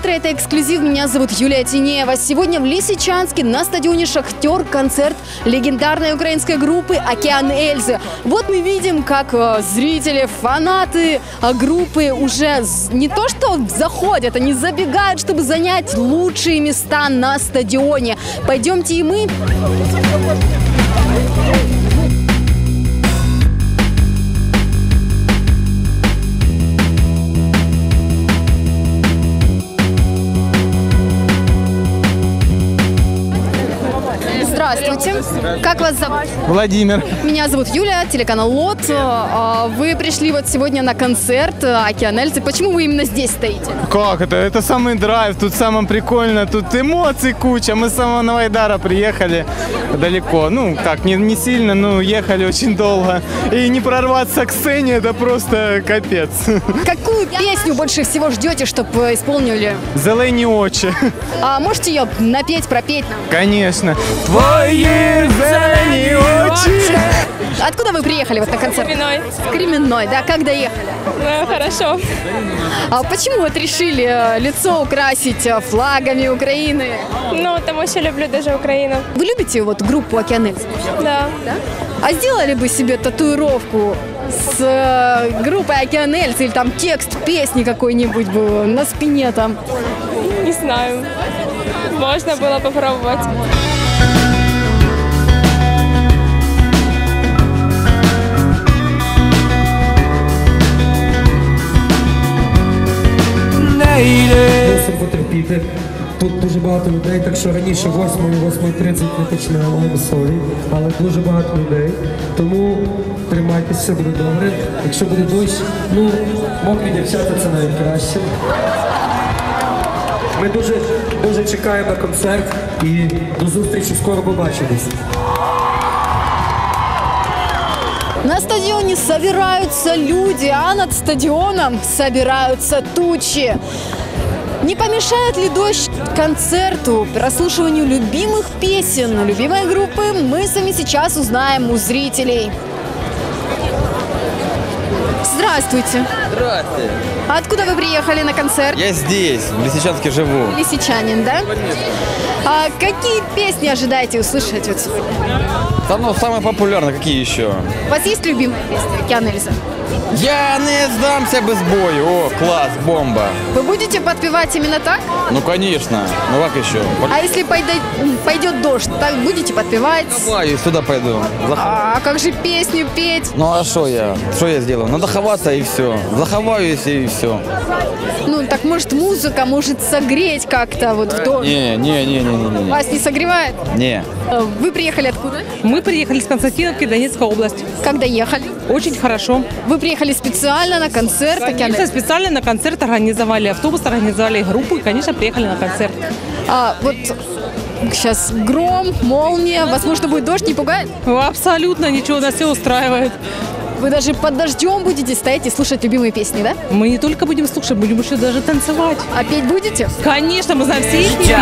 утро, это «Эксклюзив». Меня зовут Юлия Тинеева. Сегодня в Лисичанске на стадионе «Шахтер» концерт легендарной украинской группы «Океан Эльзы». Вот мы видим, как зрители, фанаты группы уже не то что заходят, они забегают, чтобы занять лучшие места на стадионе. Пойдемте и мы. Здравствуйте. Как вас зовут? Владимир. Меня зовут Юля, телеканал ЛОТ. Вы пришли вот сегодня на концерт «Океан Эльзы». Почему вы именно здесь стоите? Как это? Это самый драйв, тут самое прикольно, тут эмоций куча. Мы с самого Новоайдара приехали далеко. Ну, как, не сильно, но ехали очень долго. И не прорваться к сцене, это просто капец. Какую песню больше всего ждете, чтобы исполнили? «Зелені очі». А можете ее напеть, пропеть нам? Конечно. Твої зелені очі. Откуда вы приехали вот на концерт? Кременной. Кременной, да? Как доехали? Ну, хорошо. А почему вот решили лицо украсить флагами Украины? Ну, потому что люблю даже Украину. Вы любите вот группу «Океан Эльзы»? Да. Да? А сделали бы себе татуировку с группой «Океан Эльзы» или там текст песни какой-нибудь бы на спине там? Не знаю. Можно было попробовать. Мусимо потерпіти. Тут дуже багато людей, так що раніше 8:30 не починаємо, I'm sorry, але дуже багато людей. Тому тримайтеся, все буде добре. Якщо буде дощ, ну, мокрі дівчата – це найкраще. Ми дуже чекаємо на концерт і до зустрічі, скоро побачимось. На стадионе собираются люди, а над стадионом собираются тучи. Не помешает ли дождь концерту, прослушиванию любимых песен, любимой группы, мы сами сейчас узнаем у зрителей. Здравствуйте. Здравствуйте. А откуда вы приехали на концерт? Я здесь, в Лисичанске живу. Лисичанин, да? А какие песни ожидаете услышать вот сегодня? Там, ну, самые популярные, какие еще? У вас есть любимая песня «Океан Эльзы»? Я не сдамся без бою. О, класс, бомба. Вы будете подпевать именно так? Ну, конечно. Ну, как еще? А если пойдет дождь, так будете подпевать? Заховаюсь, туда пойду. А как же песню петь? Ну, а что я? Что я сделаю? Надо ховаться и все. Заховаюсь и все. Ну, так может музыка может согреть как-то вот в дождь? Не. Вас не согревает? Не. Вы приехали откуда? Мы приехали с Константиновки, Донецкая область. Как доехали? Очень хорошо. Вы приехали специально на концерт «Океан Конечно, Эльзы»? специально на концерт организовали автобус, организовали группу и, конечно, приехали на концерт. А вот сейчас гром, молния, возможно, будет дождь, не пугает? Абсолютно ничего, нас все устраивает. Вы даже под дождем будете стоять и слушать любимые песни, да? Мы не только будем слушать, будем еще даже танцевать. А петь будете? Конечно, мы знаем все их песни.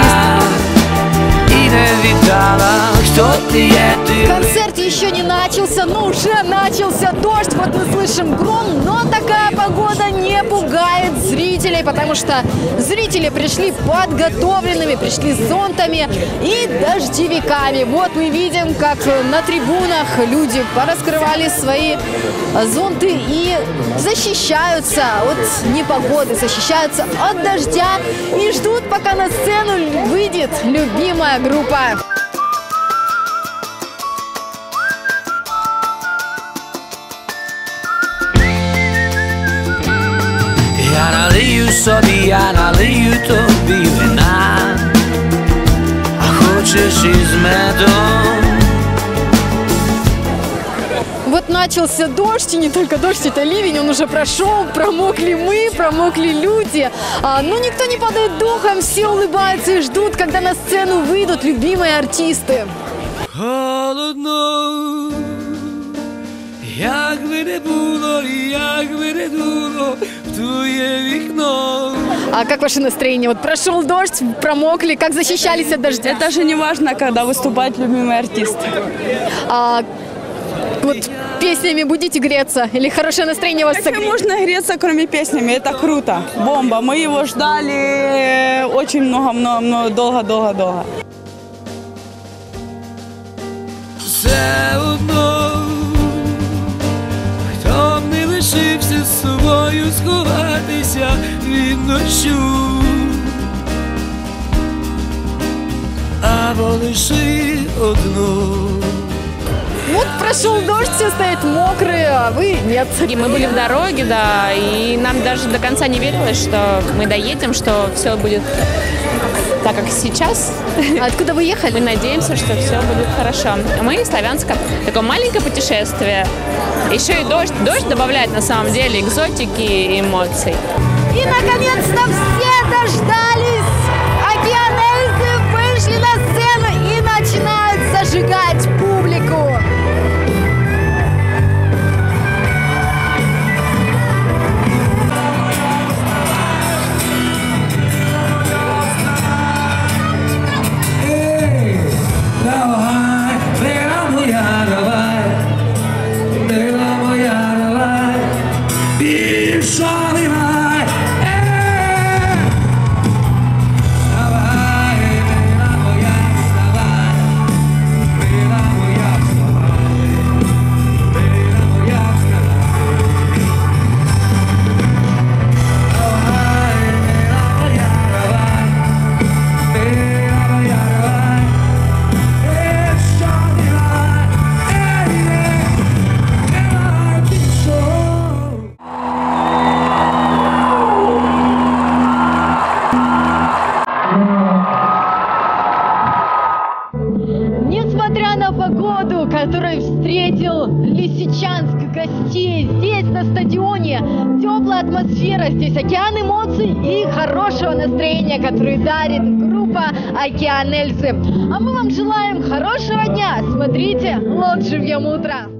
Концерт еще не начался, но уже начался дождь. Вот мы слышим гром, но такая погода не пугает зрителей, потому что зрители пришли подготовленными, пришли с зонтами и дождевиками. Вот мы видим, как на трибунах люди пораскрывали свои зонты и защищаются от непогоды, защищаются от дождя и ждут, пока на сцену выйдет любимая группа. Я налию собі, я налию тобі вина, а хочеш із медом. Вот начался дождь, и не только дождь, это ливень, он уже прошел, промокли мы, промокли люди. Но никто не падает духом, все улыбаются и ждут, когда на сцену выйдут любимые артисты. Холодно, якби не було, якби не дуло в твоє вікно. А как ваше настроение? Вот прошел дождь, промокли, как защищались от дождя? Это же не важно, когда выступает любимый артист. вот песнями будете греться? Или хорошее настроение вас Как согреет? можно греться, кроме песнями? Это круто. Бомба. Мы его ждали очень много, долго. Все одно, хто б не лишився з собою сховатися від ночу, або лиши одну. Вот прошел дождь, все стоят мокрые, а вы нет. И мы были в дороге, да, и нам даже до конца не верилось, что мы доедем, что все будет так, как сейчас. А откуда вы ехали? Мы надеемся, что все будет хорошо. Мы из Славянска. Такое маленькое путешествие. Еще и дождь. Дождь добавляет на самом деле экзотики и эмоций. И наконец-то все дождались. Океанельцы вышли на сцену и начинают зажигать публику. Давай, мила моя, давай, більше ливай, давай, мила моя, давай, мила моя, мила моя, давай, мила моя, давай, мила моя, давай. Несмотря на погоду, которой встретил Лисичанск гостей, здесь на стадионе теплая атмосфера, здесь океан эмоций и хорошего настроения, который дарит группа «Океанельцы». А мы вам желаем хорошего дня. Смотрите «Лот живьем утро».